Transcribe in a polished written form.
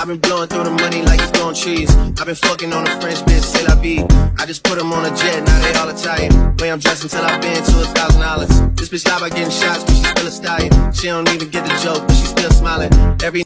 I've been blowing through the money like it's blowing trees. I've been fucking on a French bitch, c'est la vie. I just put them on a jet, now they all Italian. Way I'm dressed until I've been to $1,000. This bitch lie by getting shots, but she still a stallion. She don't even get the joke, but she still smiling. Every